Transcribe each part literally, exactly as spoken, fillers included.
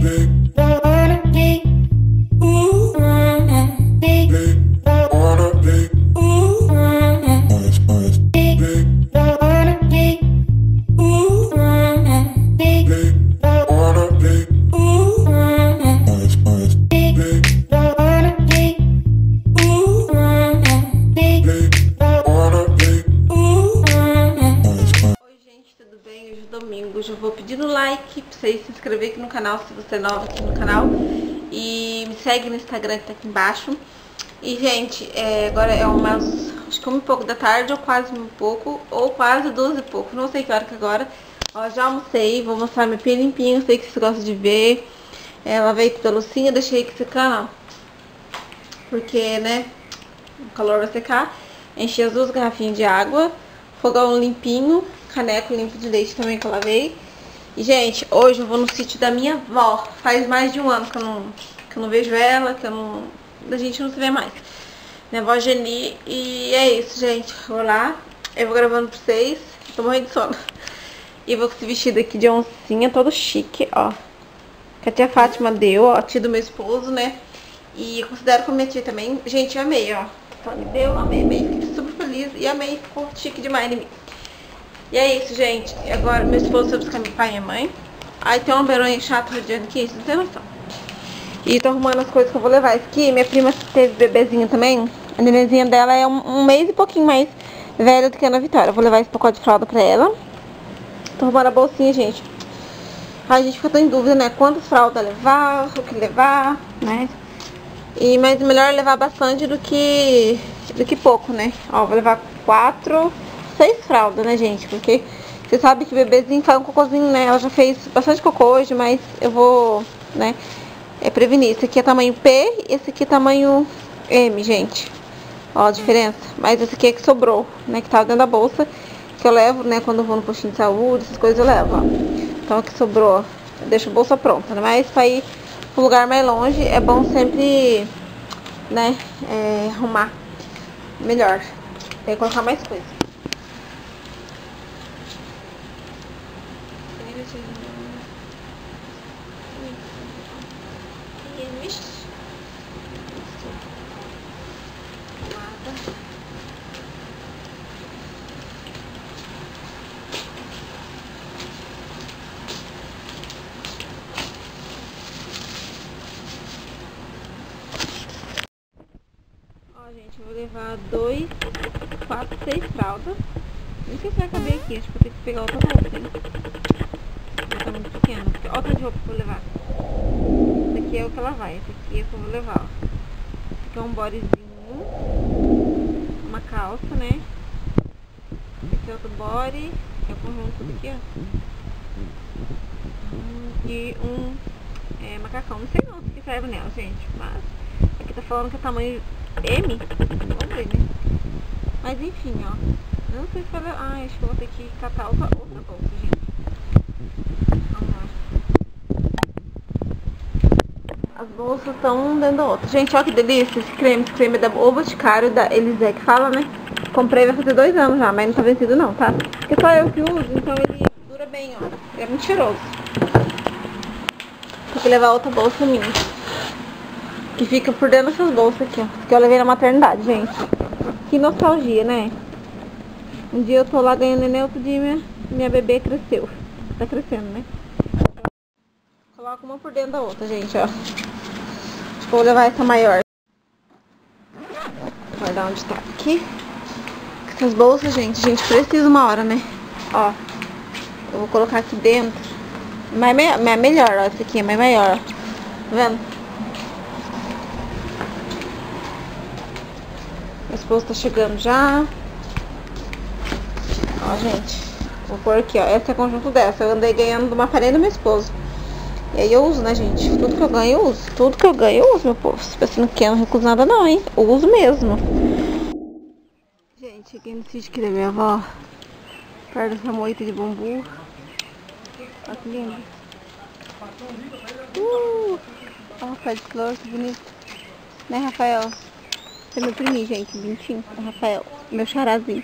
Já vou pedindo like pra vocês se inscrever aqui no canal se você é nova aqui no canal. E me segue no Instagram que tá aqui embaixo. E, gente, é, agora é umas, acho que uma e pouco da tarde, ou quase um pouco, ou quase duas e pouco. Não sei que hora que agora. Ó, já almocei, vou mostrar meu pia limpinho, sei que vocês gostam de ver. É, lavei toda a loucinha, deixei aqui secando, ó. Porque, né, o calor vai secar. Enchi as duas garrafinhas de água. Fogão limpinho. Caneco limpo de leite também que eu lavei. E, gente, hoje eu vou no sítio da minha avó. Faz mais de um ano que eu não, que eu não vejo ela, que eu não, a gente não se vê mais. Minha avó Geni. E é isso, gente. Vou lá. Eu vou gravando pra vocês. Tô morrendo de sono. E vou com esse vestido aqui de oncinha, todo chique, ó. Que a tia Fátima deu, ó. Tia do meu esposo, né? E eu considero como minha tia também. Gente, eu amei, ó. Tony deu, amei, amei. Fiquei super feliz. E amei, ficou chique demais em mim. E é isso, gente. Agora meu esposo foi buscar meu pai e minha mãe. Aí tem uma beronha chata rodeando aqui, isso não tem noção. E tô arrumando as coisas que eu vou levar. Esse aqui, minha prima teve bebezinha também. A nenenzinha dela é um, um mês e pouquinho mais velha do que a Ana Vitória. Eu vou levar esse pacote de fralda pra ela. Tô arrumando a bolsinha, gente. Aí a gente fica em dúvida, né? Quantas fraldas levar, o que levar, né? E, mas melhor levar bastante do que, do que pouco, né? Ó, vou levar quatro... seis fraldas, né, gente? Porque você sabe que o bebezinho faz um cocôzinho, né? Ela já fez bastante cocô hoje, mas eu vou, né, é, prevenir. Esse aqui é tamanho P e esse aqui é tamanho M, gente. Ó a diferença. Mas esse aqui é que sobrou, né? Que tava dentro da bolsa. Que eu levo, né? Quando eu vou no postinho de saúde, essas coisas eu levo, ó. Então aqui sobrou, eu deixo a bolsa pronta, né? Mas pra ir pra um lugar mais longe é bom sempre, né, é, arrumar melhor. Tem que colocar mais coisa. Ó, gente, eu vou levar dois, quatro, seis fraldas. Não sei se vai caber aqui, acho que vou ter que pegar outra bolsa, hein? Tá muito pequeno. Olha o tanto de roupa que eu vou levar. Esse aqui é o que ela vai, esse aqui é o que eu vou levar, ó. Esse aqui é um bodyzinho, uma calça, né? Esse é outro body, que é o conjunto tudo aqui, ó. E um é, macacão. Não sei não se serve nela, gente, mas aqui tá falando que é tamanho M. Vamos ver, né? Mas enfim, ó. Eu não sei se vai... Ah, acho que eu vou ter que catar outra, outra bolsa, gente. Vamos lá. As bolsas estão dentro da outra. Gente, olha que delícia esse creme. Esse creme é da O Boticário, da Elisé, que fala, né? Comprei, vai fazer dois anos já, mas não tá vencido não, tá? Porque só eu que uso, então ele dura bem, ó. Ele é muito cheiroso. Tem que levar outra bolsa minha. Que fica por dentro dessas bolsas aqui, ó. Que eu levei na maternidade, gente. Que nostalgia, né? Um dia eu tô lá ganhando neném, outro dia minha, minha bebê cresceu. Tá crescendo, né? Coloca uma por dentro da outra, gente, ó. Acho que eu vou levar essa maior. Vou guardar onde tá aqui. Essas bolsas, gente, a gente precisa uma hora, né? Ó. Eu vou colocar aqui dentro. Mas é melhor, ó. Essa aqui é mais maior, ó. Tá vendo? Meu esposo tá chegando já. Ó, gente. Vou pôr aqui, ó. Esse é o conjunto dessa. Eu andei ganhando de uma parede do meu esposo. E aí eu uso, né, gente? Tudo que eu ganho, eu uso. Tudo que eu ganho, eu uso, meu povo. Se você não quer, não recuso nada não, hein? Eu uso mesmo. Gente, cheguei no sítio aqui da minha avó. Perto dessa moita de bambu. Olha que lindo. Uh! Olha o pé de flor, que bonito. Né, Rafael? Esse é meu priminho, gente. Bonitinho. O Rafael. Meu charazinho.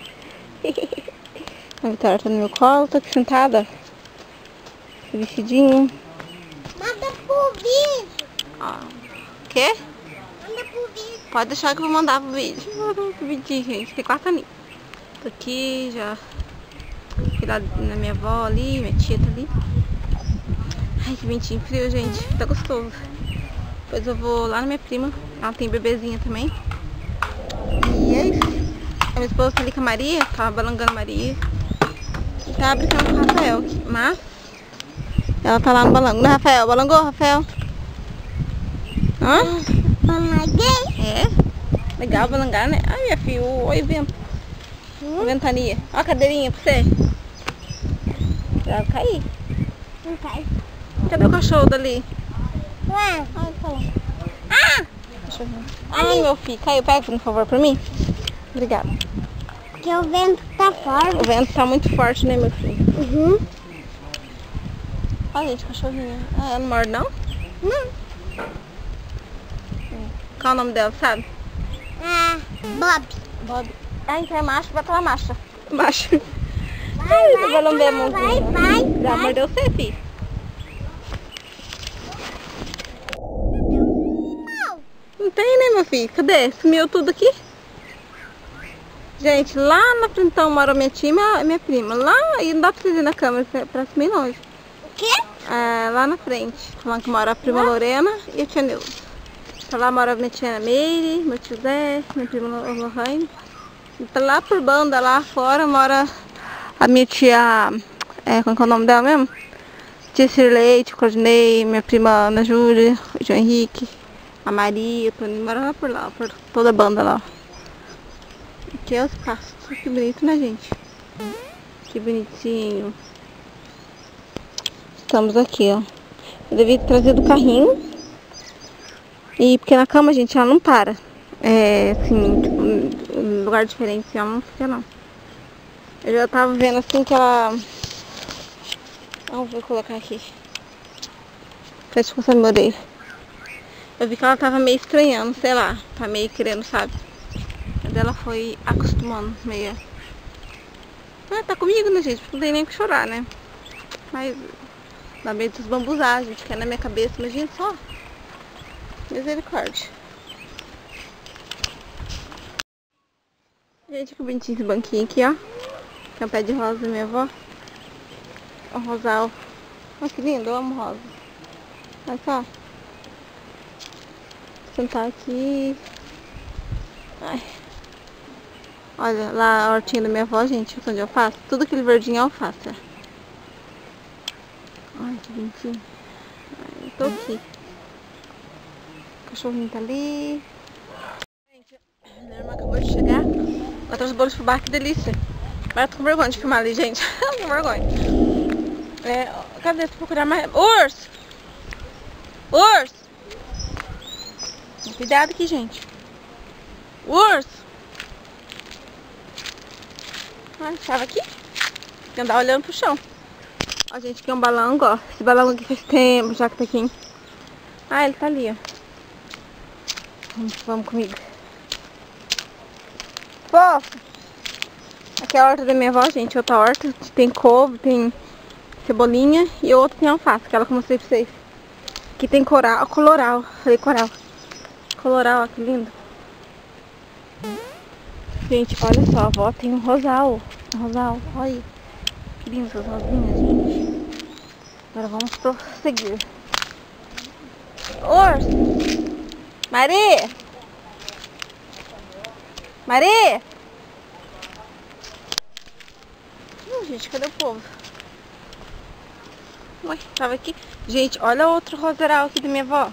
A Vitória tá no meu colo. Tô aqui sentada. Esse vestidinho. pro vídeo. Ó. Quê? Manda pro vídeo. Pode deixar que eu vou mandar pro vídeo. Vou mandar pro vídeo, gente. Tem quatro aninhos. Tô aqui já. Fui lá na minha avó ali, minha tia tá ali. Ai, que ventinho frio, gente. Tá gostoso. Depois eu vou lá na minha prima. Ela tem bebezinha também. E é isso. A minha esposa tá ali com a Maria. Tava balangando a Maria. E tá brincando com o Rafael. Mas ela tá lá no balango, né, Rafael? Balangou, Rafael? Hã? Balanguei. É? Legal balangar, né? Ai, minha filha. Oi, vento. Hum? Ventania. Ó a cadeirinha pra você. Vai cair. Não cai. Cadê o cachorro dali? Ué. Ai, tá lá. Ah! Cachorrinho. Ai, meu filho. Caiu. Pega, por favor, pra mim. Obrigada. Porque o vento tá forte. O vento tá muito forte, né, meu filho? Uhum. Olha, gente, cachorrinha. Ah, ela não morde, não? Não. Qual é o nome dela, sabe? Ah, Bob. Bob. Ah, então é macho, vai pra lá, macho. Macho. Vai, Ai, vai, vai lamber a vai, mãozinha. vai, vai, Já vai. mordeu você, filho? Não tem, né, meu filho? Cadê? Sumiu tudo aqui? Gente, lá na frente mora minha tia e minha, minha prima. Lá, e não dá pra vocês ir na câmera, parece bem longe. O quê? É, lá na frente. Falando que mora a prima Lorena e a tia Neuza. Tá lá mora minha tia Meire, meu tio Zé, minha prima Lohane. E tá lá por banda, lá fora, mora a minha tia... É, qual é o nome dela mesmo? Tia Cirlei, tia Claudinei, minha prima Ana Júlia, o João Henrique, a Maria, o Toninho, mora lá por lá, por toda a banda lá. Aqui é os pastos. Que bonito, né, gente? Que bonitinho. Estamos aqui, ó. Eu devia trazer do carrinho. E porque na cama, gente, ela não para. É, assim, tipo, em lugar diferente, ela não fica, não. Eu já tava vendo, assim, que ela... Vamos ver, colocar aqui. Pra descansar meu orelha. Eu vi que ela tava meio estranhando, sei lá. Tá meio querendo, sabe? Mas ela foi acostumando, meio... Ah, tá comigo, né, gente? Não tem nem o que chorar, né? Mas... Dá medo dos bambuzar, gente. Que é na minha cabeça, imagina só. Misericórdia. Gente, que bonitinho esse banquinho aqui, ó. Tem um pé de rosa da minha avó. O rosal. Olha que lindo, eu amo rosa. Olha só. Vou sentar aqui. Ai. Olha, lá a hortinha da minha avó, gente, onde eu faço. Tudo aquele verdinho é alface. Ai, que bonitinho. Ai, eu tô aqui. O cachorrinho tá ali. Gente, a minha irmã acabou de chegar. Ela trouxe bolo de fubá, que delícia. Mas eu tô com vergonha de filmar ali, gente. Tô com vergonha. É, cadê? Tô procurar mais. Urso! Urso! Cuidado aqui, gente. Urso! Ai, tava aqui. Tem que andar olhando pro chão. Ó, gente, aqui é um balango, ó. Esse balango aqui faz tempo já que tá aqui. Ah, ele tá ali, ó. Vamos, vamos comigo. Fofo! Aqui é a horta da minha avó, gente. Outra horta. Tem couve, tem cebolinha e outra tem alface, aquela que eu mostrei pra vocês. Aqui tem coral, coloral. Falei coral. Coloral, ó, que lindo. Gente, olha só, a avó tem um rosal. Um rosal, olha aí. Que lindo essas rosinhas, gente. Agora vamos prosseguir. Urso! Maria! Maria! Hum, gente, cadê o povo? Ué, tava aqui. Gente, olha outro roseral aqui da minha avó.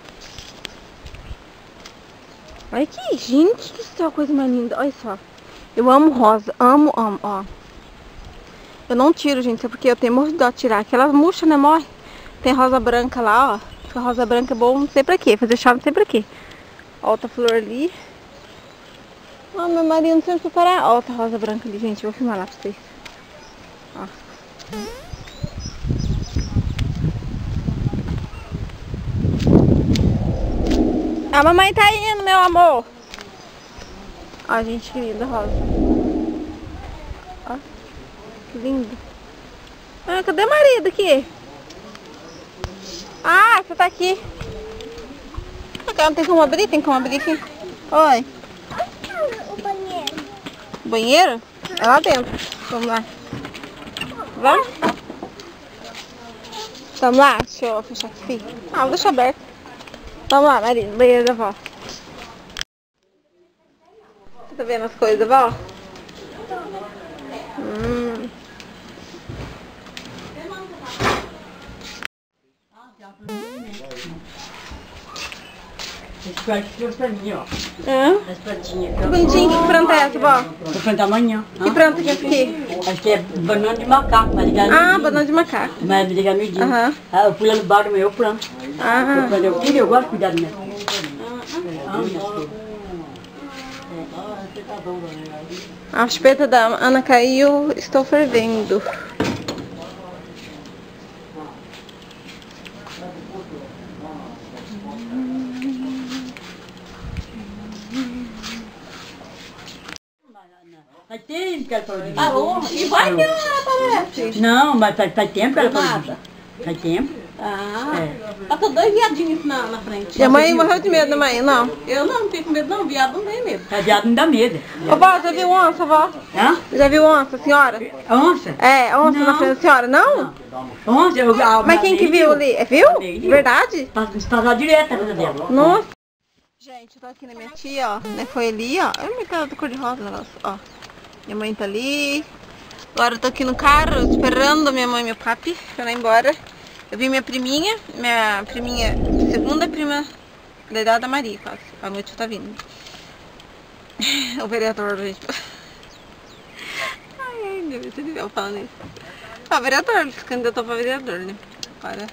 Olha aqui, gente do céu, coisa mais linda. Olha só. Eu amo rosa, amo, amo, ó. Eu não tiro, gente, é porque eu tenho muito dó de tirar. Aquelas murchas, né, morre. Tem rosa branca lá, ó. A rosa branca é bom, não sei pra quê. Fazer chá, não sei pra quê. Ó, outra flor ali. Ó, meu marido não sei onde parar. Ó, outra rosa branca ali, gente. Eu vou filmar lá pra vocês. Ó. A mamãe tá indo, meu amor. Ó, gente, que linda rosa. Ó, que lindo. Ah, cadê o marido aqui? Ah, você tá aqui. Não tem como abrir? Tem como abrir aqui? Oi. O banheiro. O banheiro? É lá dentro. Vamos lá. Vamos? Vamos lá? Deixa eu fechar aqui. Ah, vou deixar aberto. Vamos lá, Marina. Banheiro da vó. Você tá vendo as coisas, vó? Hum. Esse pratinho pra mim, ó. Hã? Esse pratinho aqui, Que ó. bonitinho. Que planta é essa, vó? Vou plantar amanhã. Que planta que é essa aqui? Acho que é banana de macaco, mas ligar no Ah, dia. banana de macaco. Mas ligar no dia. Aham. Ah, eu fui lá no bar do meu, eu planto. Eu Ah. planto, eu filho, eu gosto de cuidar do meu. A chupeta da Ana caiu. Estou fervendo. Faz tempo que ela falou de Alô? E vai que ela aparece. Não, mas faz, faz tempo que ela falou disso. Faz tempo. Ah, É. tá todos dois viadinhos na, na frente. E a mãe morreu de medo da mãe, não? Eu não, não fico com medo não, viado não tem medo. Tá viado não dá medo. Ô, vó, já viu onça, vó? Hã? Já viu onça, senhora? Onça? É, onça Não. na frente da senhora, não? Onça, eu... a- Mas quem que viu ali? É, viu? Viu. Verdade? Passar direto a casa dela. Nossa. Gente, eu tô aqui na minha tia, ó. Né? Foi ali, ó. Olha a minha cara do cor-de-rosa, negócio, ó. Minha mãe tá ali. Agora eu tô aqui no carro, esperando a minha mãe e meu papi pra ir embora. Eu vi minha priminha, minha priminha, segunda prima da idade da Maria, quase. A noite tá vindo. O vereador, gente. Ai, ai, meu Deus, você viu falando isso. Ah, o vereador, ele se candidatou pra vereador, né? Para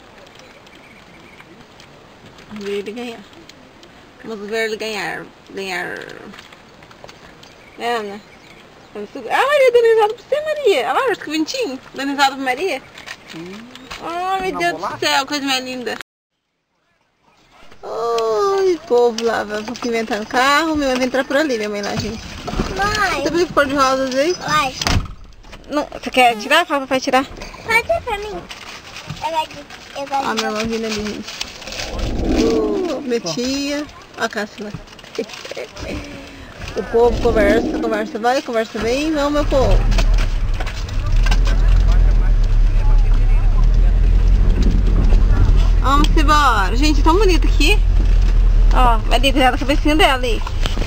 ver ele ganhar. Vamos ver ele ganhar. Ganhar. É, Ana? Ah, Maria, dando risada pra você, Maria. Olha lá, que bonitinho. Dando risada pra Maria. Oh, meu Deus do céu, coisa mais linda. Oi, povo lá, vai inventar no carro. Minha mãe vai entrar por ali, minha mãe lá, gente. Mãe. Você viu que cor de rosas aí? Vai. Não, você quer tirar? Fala pra papai tirar. Pode pra mim. Eu gosto de... Eu gosto Ó, de... minha irmã vindo ali, gente. Uh, minha tia. Ó a Cássila. O povo conversa, conversa vai, conversa vem. Vamos, meu povo. Vamos embora. Gente, tão bonito aqui. Ó, vai deitar a cabecinha dela aí.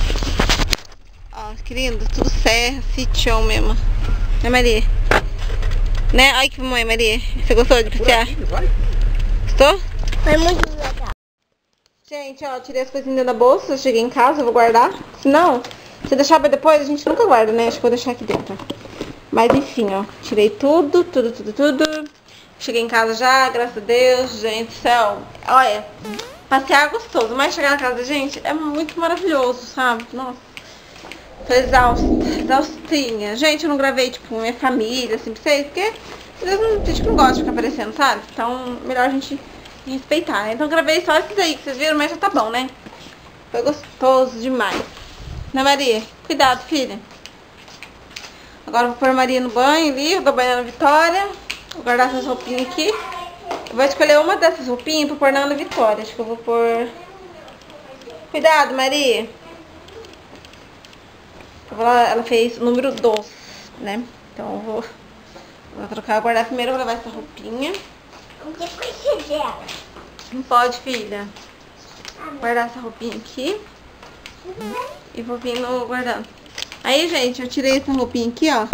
Ó, que lindo. Tudo serra, sítio mesmo. Né, Maria? Né? Olha que mãe, Maria. Você gostou de passear? Gostou? Foi muito legal. Gente, ó, tirei as coisinhas dentro da bolsa. Cheguei em casa, eu vou guardar. Se não, se deixar pra depois, a gente nunca guarda, né? Acho que vou deixar aqui dentro. Mas enfim, ó. Tirei tudo, tudo, tudo, tudo. Cheguei em casa já, graças a Deus, gente do céu. Olha, passear é gostoso, mas chegar na casa da gente é muito maravilhoso, sabe? Nossa, tô exausta, exaustinha. Gente, eu não gravei, tipo, minha família, assim, pra vocês, porque às vezes a gente não gosta de ficar aparecendo, sabe? Então, melhor a gente respeitar, né? Então, eu gravei só esses aí que vocês viram, mas já tá bom, né? Foi gostoso demais. Né, Maria? Cuidado, filha. Agora eu vou pôr a Maria no banho ali, eu tô banhando a Vitória. Vou guardar essas roupinhas aqui. Eu vou escolher uma dessas roupinhas pra pôr na Ana Vitória. Acho que eu vou pôr... Cuidado, Maria. Eu vou lá, ela fez o número doze, né? Então eu vou, vou trocar, guardar primeiro, eu vou levar essa roupinha. Depois dela. Não pode, filha. Vou guardar essa roupinha aqui. E vou vir no guardando. Aí, gente, eu tirei essa roupinha aqui, ó.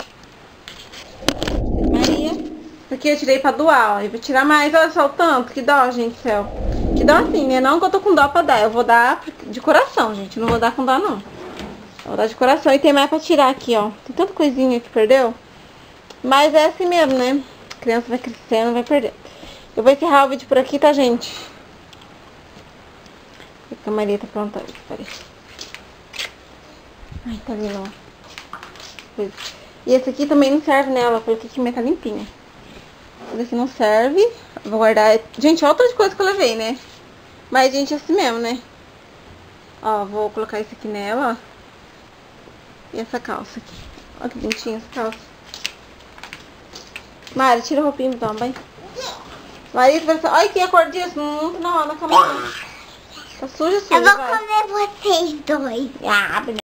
Maria. Isso aqui eu tirei pra doar, ó. Eu vou tirar mais. Olha só o tanto. Que dó, gente do céu. Que dó assim, né? Não que eu tô com dó pra dar. Eu vou dar de coração, gente. Não vou dar com dó, não. Eu vou dar de coração. E tem mais pra tirar aqui, ó. Tem tanta coisinha que perdeu. Mas é assim mesmo, né? A criança vai crescendo, vai perdendo. Eu vou encerrar o vídeo por aqui, tá, gente? A Maria tá pronta. Peraí. Ai, tá lindo, ó. E esse aqui também não serve nela, porque aqui minha tá limpinha. Esse aqui não serve. Eu vou guardar. Gente, olha o tanto de coisa que eu levei, né? Mas, gente, é assim mesmo, né? Ó, vou colocar esse aqui nela, ó. E essa calça aqui. Olha que bonitinha essa calça. Mari, tira a roupinha, então, vai. Larissa vai assim, olha que a cor disso. Não, não, na cama não. Tá suja, suja. Eu vou vai. comer vocês dois. Ah,